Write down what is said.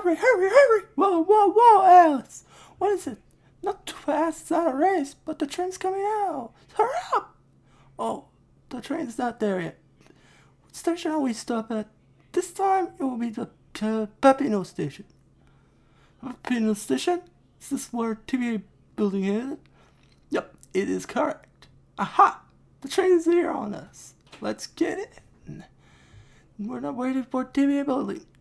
Hurry, hurry, hurry! Whoa, whoa, whoa, Alice! What is it? Not too fast, it's not a race, but the train's coming out. Hurry up! Oh, the train's not there yet. What station are we stop at? This time it will be the Pepino station. Pepino station? Is this where TVA building is? Yep, it is correct. Aha! The train is here on us. Let's get in. We're not waiting for TVA building.